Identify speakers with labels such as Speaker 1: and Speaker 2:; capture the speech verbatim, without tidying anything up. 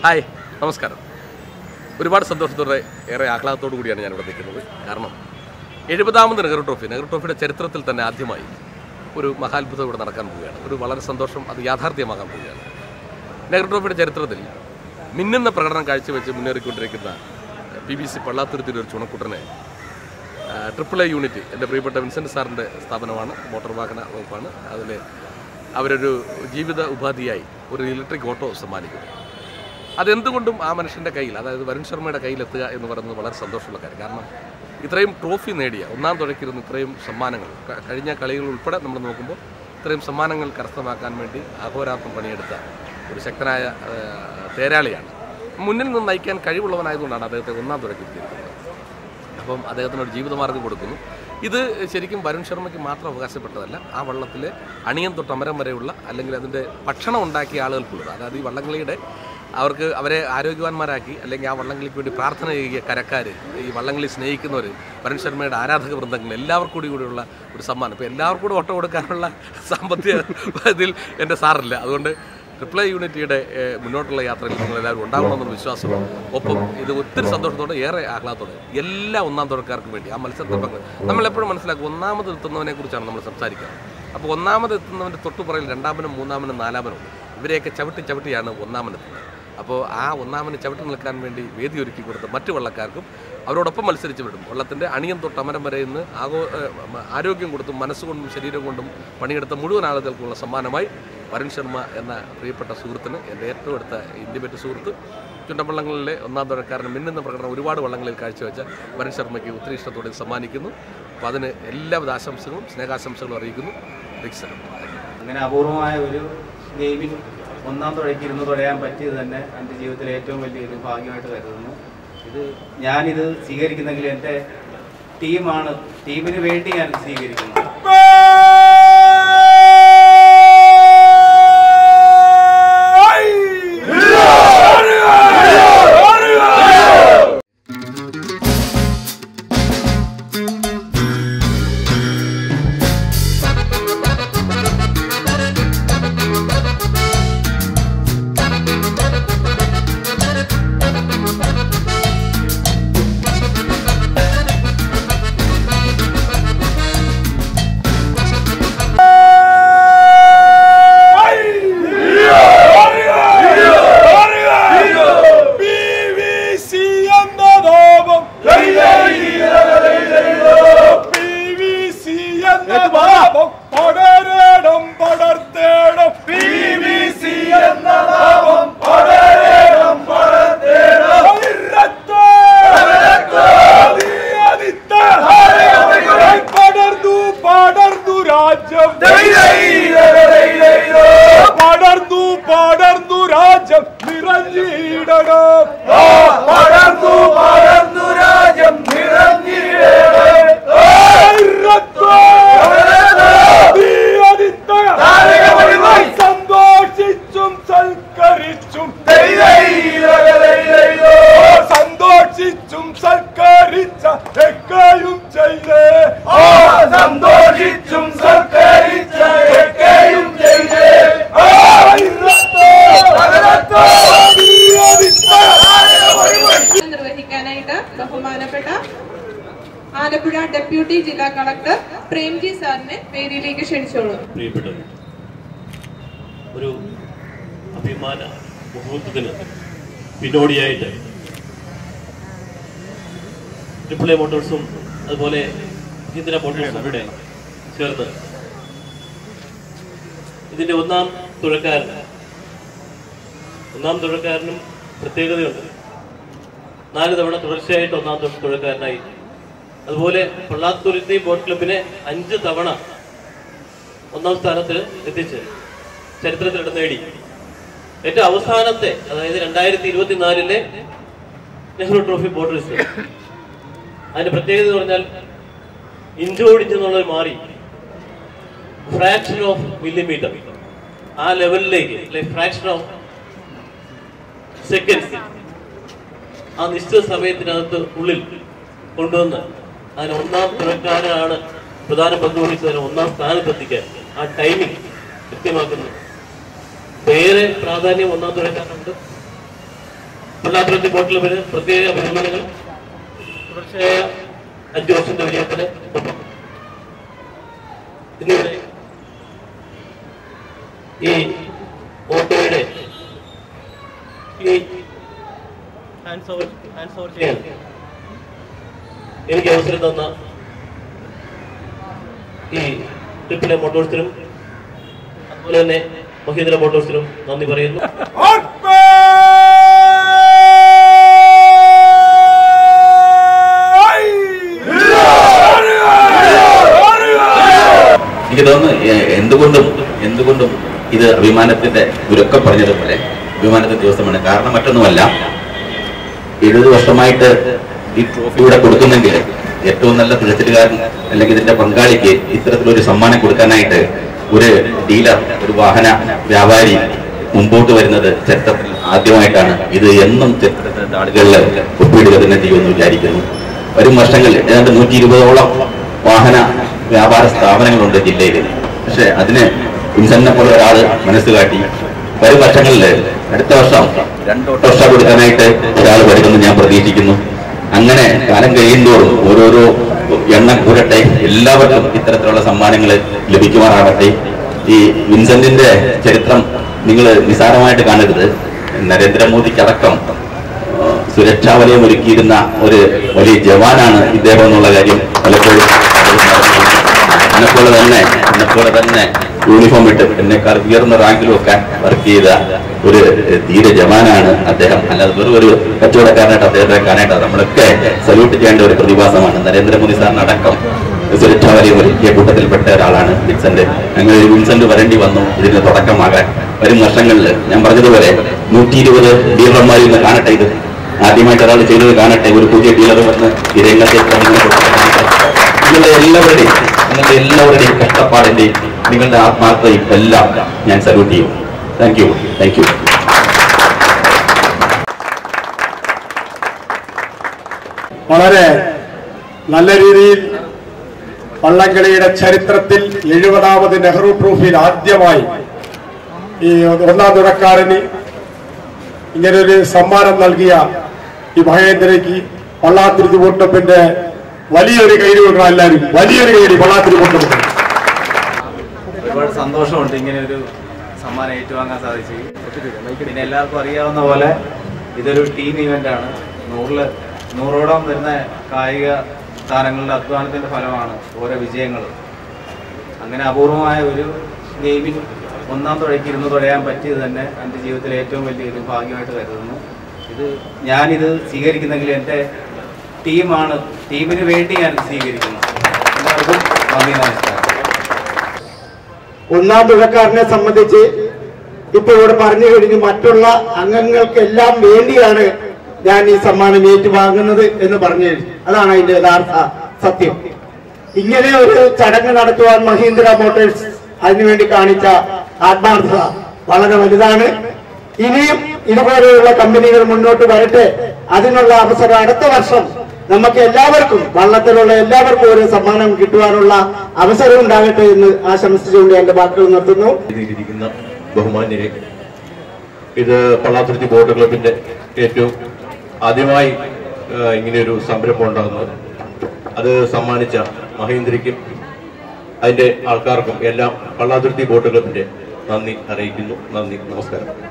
Speaker 1: Hi, നമസ്കാരം. ഒരുപാട് സന്തോഷത്തോടെ ഏറെ ആഹ്ലാദത്തോടു കൂടിയാണ് ഞാനിവിടെ നിൽക്കുന്നത്. കാരണം എഴുപതാമത് നെഹ്റു ട്രോഫി നെഹ്റു ട്രോഫിയുടെ ചരിത്രത്തിൽ തന്നെ ആദ്യമായി ഒരു മഹാത്ഭുതം ഇവിടെ നടക്കാൻ പോവുകയാണ്. ഒരു വളരെ സന്തോഷം, അത് യാഥാർത്ഥ്യമാകാൻ പോവുകയാണ്. നെഹ്റു ട്രോഫിയുടെ ചരിത്രത്തിൽ മിന്നുന്ന പ്രകടനം കാഴ്ചവെച്ച് മുന്നേറിക്കൊണ്ടിരിക്കുന്ന പി ബി സി പള്ളാത്തുരുത്തിൻ്റെ ഒരു ചുണക്കുട്ടനെ ട്രിപ്പിൾ എ യൂണിറ്റ്, എൻ്റെ പ്രിയപ്പെട്ട വിൻസെൻ്റ് സാറിൻ്റെ സ്ഥാപനമാണ്, മോട്ടോർ വാഹന വകുപ്പാണ്. അതിൽ അവരൊരു ജീവിത ഉപാധിയായി ഒരു ഇലക്ട്രിക് ഓട്ടോ സമ്മാനിക്കുന്നു. അതെന്തുകൊണ്ടും ആ മനുഷ്യൻ്റെ കയ്യിൽ, അതായത് വരുൺ ശർമ്മയുടെ കയ്യിലെത്തുക എന്ന് പറയുന്നത് വളരെ സന്തോഷമുള്ള കാര്യം. കാരണം ഇത്രയും ട്രോഫി നേടിയ, ഒന്നാം തുഴയ്ക്കിരുന്ന് ഇത്രയും സമ്മാനങ്ങൾ, കഴിഞ്ഞ കളികൾ ഉൾപ്പെടെ നമ്മൾ നോക്കുമ്പോൾ ഇത്രയും സമ്മാനങ്ങൾ കരസ്ഥമാക്കാൻ വേണ്ടി അഹോരാത്രം പണിയെടുത്ത ഒരു ശക്തനായ തേരാളിയാണ്. മുന്നിൽ നിന്ന് നയിക്കാൻ കഴിവുള്ളവനായതുകൊണ്ടാണ് അദ്ദേഹത്തെ ഒന്നാം തുഴയ്ക്കിരുത്തിയിരിക്കുന്നത്. അപ്പം അദ്ദേഹത്തിനൊരു ജീവിതമാർഗ്ഗം കൊടുക്കുന്നു. ഇത് ശരിക്കും വരുൺ ശർമ്മയ്ക്ക് മാത്രം അവകാശപ്പെട്ടതല്ല. ആ വള്ളത്തിലെ അണിയൻ തൊട്ട് അമരം വരെയുള്ള, അല്ലെങ്കിൽ അതിൻ്റെ ഭക്ഷണം ഉണ്ടാക്കിയ ആളുകൾക്കുള്ളത്, അതായത് ഈ വള്ളംകളിയുടെ അവർക്ക് അവരെ ആരോഗ്യവാന്മാരാക്കി, അല്ലെങ്കിൽ ആ വള്ളംകളിക്ക് വേണ്ടി പ്രാർത്ഥന ചെയ്യുക കരക്കാർ, ഈ വള്ളംകളി സ്നേഹിക്കുന്നവർ, വരുൺ ശർമ്മയുടെ ആരാധക വൃന്ദങ്ങൾ, എല്ലാവർക്കും കൂടി കൂടിയുള്ള ഒരു സമ്മാനം. ഇപ്പോൾ എല്ലാവർക്കും കൂടി ഓട്ടം കൊടുക്കാനുള്ള സാമ്പത്തിക ഇതിൽ എൻ്റെ സാറില്ല. അതുകൊണ്ട് ട്രിപ്പിൾ എ യൂണിറ്റിയുടെ മുന്നോട്ടുള്ള യാത്രയിൽ നിങ്ങളെല്ലാവരും ഉണ്ടാകണമെന്നൊരു വിശ്വാസം, ഒപ്പം ഇത് ഒത്തിരി സന്തോഷത്തോടെ ഏറെ ആഹ്ലാദത്തോടെ എല്ലാ ഒന്നാം തുഴക്കാർക്കും വേണ്ടി ആ മത്സരത്തിൽ പങ്ക് നമ്മളെപ്പോഴും മനസ്സിലാക്കും. ഒന്നാമത് എത്തുന്നവനെ കുറിച്ചാണ് നമ്മൾ സംസാരിക്കുക. അപ്പോൾ ഒന്നാമത് എത്തുന്നവൻ്റെ തൊട്ടുപുറയിൽ രണ്ടാമനും മൂന്നാമനും നാലാമനും ഇവരെയൊക്കെ ചവിട്ടി ചവിട്ടിയാണ് ഒന്നാമനെത്തുന്നത്. അപ്പോൾ ആ ഒന്നാമന് ചവിട്ടി നിൽക്കാൻ വേണ്ടി വേദി ഒരുക്കി കൊടുത്ത മറ്റു വള്ളക്കാർക്കും അവരോടൊപ്പം മത്സരിച്ച് വിടും. വള്ളത്തിൻ്റെ അണിയൻ തൊട്ട് അമരം വരെ ഇന്ന് ആഗോ ആരോഗ്യം കൊടുത്തും മനസ്സുകൊണ്ടും ശരീരം കൊണ്ടും പണിയെടുത്ത മുഴുവൻ ആളുകൾക്കുള്ള സമ്മാനമായി വരുൺ ശർമ്മ എന്ന പ്രിയപ്പെട്ട സുഹൃത്തിന്, എൻ്റെ ഏറ്റവും അടുത്ത ഇൻറ്റിമേറ്റ് സുഹൃത്ത്, ചുണ്ടൻവള്ളങ്ങളിലെ ഒന്നാം തുഴക്കാരന് മിന്നുന്ന പ്രകടനം ഒരുപാട് വള്ളങ്ങളിൽ കാഴ്ചവെച്ച വരുൺ ശർമ്മയ്ക്ക് ഒത്തിരി ഇഷ്ടത്തോടെ സമ്മാനിക്കുന്നു. അപ്പോൾ അതിന് എല്ലാവിധ ആശംസകളും സ്നേഹാശംസകളും അറിയിക്കുന്നു. റിക്സൺ.
Speaker 2: അങ്ങനെ അപൂർവമായ ഒരു ഗെയിമിൽ ഒന്നാം തുഴയ്ക്ക് ഇരുന്ന് തുഴയാൻ പറ്റിയത് തന്നെ എൻ്റെ ജീവിതത്തിലെ ഏറ്റവും വലിയൊരു ഭാഗ്യമായിട്ട് കരുതുന്നു. ഇത് ഞാനിത് സ്വീകരിക്കുന്നെങ്കിൽ എൻ്റെ ടീമാണ്, ടീമിന് വേണ്ടി ഞാൻ സ്വീകരിക്കുന്നു.
Speaker 3: ബഹുമാനപ്പെട്ട ആലപ്പുഴ ഡെപ്യൂട്ടി ജില്ലാ കളക്ടർ പ്രേംജി സാറിനെ വേദിയിലേക്ക് ക്ഷണിച്ചോളൂ.
Speaker 4: പ്രിയപ്പെട്ടത്, ഒരു അഭിമാന മുഹൂർത്തത്തിന് പിന്നോടിയായിട്ട് ട്രിപ്പിൾ എ മോട്ടോഴ്സും അതുപോലെ മഹീന്ദ്ര മോട്ടോഴ്സും ഇവിടെ ചേർന്ന് ഇതിന്റെ ഒന്നാം തുഴക്കാരൻ ഒന്നാം തുഴക്കാരനും പ്രത്യേകതയുണ്ട്. നാല് തവണ തുടർച്ചയായിട്ട് ഒന്നാം തുഴക്കാരനായി, അതുപോലെ പള്ളാത്തുരുത്തി ബോട്ട് ക്ലബിനെ അഞ്ച് തവണ ഒന്നാം സ്ഥാനത്ത് എത്തിച്ച് ചരിത്രത്തിലിടം നേടി. ഏറ്റവും അവസാനത്തെ, അതായത് രണ്ടായിരത്തി ഇരുപത്തിനാലിലെ നെഹ്റു ട്രോഫി ബോട്ട് റേസ്, അതിന്റെ പ്രത്യേകത എന്ന് പറഞ്ഞാൽ ഇഞ്ചോടിച്ചെന്നുള്ളത് മാറി ഫ്രാക്ഷൻ ഓഫ് മില്ലിമീറ്റർ ആ ലെവലിലേക്ക്, അല്ലെ ഫ്രാക്ഷൻ ഓഫ് സെക്കൻഡ്സ് ആ നിശ്ചിത സമയത്തിനകത്ത് ഉള്ളിൽ കൊണ്ടുവന്ന് അതിന് ഒന്നാം തുഴക്കാരനാണ് പ്രധാന പങ്ക് വഹിച്ചതിന് ഒന്നാം സ്ഥാനത്തെത്തിക്കാൻ ആ ടൈമിംഗ് കൃത്യമാക്കുന്നത്. വേറെ പ്രാധാന്യം ഒന്നാം തുഴക്കാരുണ്ട്. പള്ളാത്തുരുത്തി ബോട്ട് ക്ലബിന് പ്രത്യേക അഭിനന്ദനങ്ങൾ. തുടർച്ചയായ അഞ്ചു വർഷത്തെ വിജയത്തിന് ഒപ്പം ഇന്നിവിടെ ഈ ഓട്ടോയുടെ ഈ ഹാൻഡ്സ് ഓവർ ഹാൻഡ്സ് ഓവർ ചെയ്യാൻ എനിക്ക് അവസരം തന്ന ഈ ട്രിപ്പിലെ മോട്ടോഴ്സിനും അതുപോലെ തന്നെ മഹീന്ദ്ര മോട്ടോഴ്സിനും നന്ദി പറയുന്നു.
Speaker 5: എനിക്ക് തോന്നുന്നു എന്തുകൊണ്ടും എന്തുകൊണ്ടും ഇത് അഭിമാനത്തിന്റെ ഉരക്ക പറഞ്ഞതുപോലെ അഭിമാനത്തിന്റെ ദിവസമാണ്. കാരണം മറ്റൊന്നുമല്ല, എഴുപത് വർഷമായിട്ട് ഈ ട്രോഫി ഇവിടെ കൊടുക്കുന്നെങ്കിൽ ഏറ്റവും നല്ല തുഴച്ചിലുകാരൻ അല്ലെങ്കിൽ ഇതിന്റെ പങ്കാളിക്ക് ഇത്തരത്തിലൊരു സമ്മാനം കൊടുക്കാനായിട്ട് ഒരു ഡീലർ, ഒരു വാഹന വ്യാപാരി മുമ്പോട്ട് വരുന്നത് ചരിത്രത്തിൽ ആദ്യമായിട്ടാണ്. ഇത് എന്നും ചരിത്രത്തിന്റെ ആളുകളിൽ ഒപ്പിടുക തന്നെ ചെയ്യുമെന്ന് വിചാരിക്കുന്നു. വരും വർഷങ്ങളിൽ ഏതാണ്ട് നൂറ്റി ഇരുപതോളം വാഹന വ്യാപാര സ്ഥാപനങ്ങളുണ്ട് ജില്ലയിൽ. പക്ഷെ അതിന് വിൻസെന്റിനെ പോലെ ഒരാള് മനസ്സുകാട്ടി വരും വർഷങ്ങളിൽ അടുത്ത വർഷം രണ്ട് ഓട്ടോറിക്ഷ കൊടുക്കാനായിട്ട് ഒരാൾ വരുമെന്ന് ഞാൻ പ്രതീക്ഷിക്കുന്നു. അങ്ങനെ കാലം കഴിയുന്തോറും ഓരോരോ എണ്ണം കൂടട്ടെ, എല്ലാവർക്കും ഇത്തരത്തിലുള്ള സമ്മാനങ്ങൾ ലഭിക്കുമാറാകട്ടെ. ഈ വിൻസെന്റിന്റെ ചരിത്രം നിങ്ങൾ നിസാരമായിട്ട് കാണരുത്. നരേന്ദ്രമോദിക്കടക്കം സുരക്ഷാ വലയം ഒരുക്കിയിരുന്ന ഒരു വലിയ ജവാനാണ് ഇദ്ദേഹം എന്നുള്ള കാര്യം പലപ്പോഴും എന്നെപ്പോലെ തന്നെ എന്നെപ്പോലെ തന്നെ യൂണിഫോം ഇട്ട് എന്നെക്കാൾ ഉയർന്ന റാങ്കിലും ഒക്കെ വർക്ക് ചെയ്ത ഒരു ധീര ജവാനാണ് അദ്ദേഹം. അല്ലാതെ വെറും ഒരു കച്ചവടക്കാരനായിട്ട് അദ്ദേഹത്തെ കാണേണ്ട നമ്മളൊക്കെ സല്യൂട്ട് ചെയ്യേണ്ട ഒരു പ്രതിഭാസമാണ്. നരേന്ദ്രമോദി സാറിനടക്കം സുരക്ഷാ വലയം ഒരുക്കിയ കൂട്ടത്തിൽപ്പെട്ട ഒരാളാണ് വിൻസെന്റ്. അങ്ങനെ ഒരു വിൻസെന്റ് വരേണ്ടി വന്നു ഇതിന് തുടക്കമാകാൻ. വരും വർഷങ്ങളിൽ ഞാൻ പറഞ്ഞതുപോലെ നൂറ്റി ഇരുപത് ഡീലർമാരിൽ നിന്ന് കാണട്ടെ, ഇത് ആദ്യമായിട്ട് ഒരാൾ ചെയ്തത് കാണട്ടെ. ഒരു പുതിയ ഡീലർ വന്ന് ഈ രംഗത്തേക്ക് നിങ്ങളുടെ എല്ലാവരുടെയും നിങ്ങളുടെ എല്ലാവരുടെയും കഷ്ടപ്പാടിന്റെയും നിങ്ങളുടെ ആത്മാർത്ഥതയും എല്ലാം ഞാൻ സല്യൂട്ട് ചെയ്യും. Thank you thank you.
Speaker 6: വളരെ നല്ല രീതിയിൽ വള്ളംകളിയുടെ ചരിത്രത്തിൽ എഴുപതാമത് നെഹ്റു ട്രോഫിയിൽ ആദ്യമായി ഈ ഒന്നാം തുടക്കാരന് ഇങ്ങനൊരു സമ്മാനം നൽകിയ ഈ മഹേന്ദ്രയ്ക്ക് പള്ളാത്തുരുത്തി ബോട്ട് ക്ലബിന്റെ വലിയൊരു കൈ കൊടുക്കണം. എല്ലാവരും വലിയൊരു കൈ പള്ളാത്തുരുത്തി ബോട്ട് ക്ലബിന്.
Speaker 2: ഒരുപാട് സന്തോഷമുണ്ട് ഇങ്ങനെ ഒരു സമ്മാനം ഏറ്റുവാങ്ങാൻ സാധിച്ചു. പിന്നെ എല്ലാവർക്കും അറിയാവുന്ന പോലെ ഇതൊരു ടീം ഇവന്റാണ്. നൂറില് നൂറോളം വരുന്ന കായിക താരങ്ങളുടെ അധ്വാനത്തിന്റെ ഫലമാണ് ഓരോ വിജയങ്ങൾ. അങ്ങനെ അപൂർവമായ ഒരു ഗെയിമിൽ ഒന്നാം തുഴയ്ക്ക് ഇരുന്ന് തുഴയാൻ പറ്റിയത് തന്നെ എൻ്റെ ജീവിതത്തിലെ ഏറ്റവും വലിയൊരു ഭാഗ്യമായിട്ട് കരുതുന്നു. ഇത് ഞാനിത് സ്വീകരിക്കുന്നെങ്കിൽ എൻ്റെ ടീമാണ്, ടീമിന് വേണ്ടി ഞാൻ സ്വീകരിക്കുന്നു. എല്ലാവർക്കും നന്ദി, നമസ്കാരം.
Speaker 7: ഒന്നാം തുഴക്കാരനെ സംബന്ധിച്ച് ഇപ്പൊ ഇവിടെ പറഞ്ഞു കഴിഞ്ഞു, മറ്റുള്ള അംഗങ്ങൾക്കെല്ലാം വേണ്ടിയാണ് ഞാൻ ഈ സമ്മാനം ഏറ്റുവാങ്ങുന്നത് എന്ന് പറഞ്ഞു കഴിഞ്ഞു. അതാണ് അതിന്റെ യഥാർത്ഥ സത്യം. ഇങ്ങനെ ഒരു ചടങ്ങ് നടത്തുവാൻ മഹീന്ദ്ര മോട്ടോഴ്സ് അതിനുവേണ്ടി കാണിച്ച ആത്മാർത്ഥത വളരെ വലുതാണ്. ഇനിയും ഇതുപോലെയുള്ള കമ്പനികൾ മുന്നോട്ട് വരട്ടെ. അതിനുള്ള അവസരം അടുത്ത വർഷം നമുക്ക് എല്ലാവർക്കും, വള്ളത്തിലുള്ള എല്ലാവർക്കും ഒരു സമ്മാനം കിട്ടുവാനുള്ള അവസരം ഉണ്ടാകട്ടെ എന്ന് ആശംസിച്ചുകൊണ്ട് എന്റെ വാക്കുകൾ നിർത്തുന്നു.
Speaker 8: ബഹുമാന്യരെ, ഇത് പള്ളാത്തുരുത്തി ബോട്ട് ക്ലബിന്റെ ഏറ്റവും ആദ്യമായി ഇങ്ങനെയൊരു സംരംഭം ഉണ്ടാകുന്നത്. അത് സമ്മാനിച്ച മഹീന്ദ്രയ്ക്കും അതിന്റെ ആൾക്കാർക്കും എല്ലാം പള്ളാത്തുരുത്തി ബോട്ട് ക്ലബിന്റെ നന്ദി അറിയിക്കുന്നു. നന്ദി, നമസ്കാരം.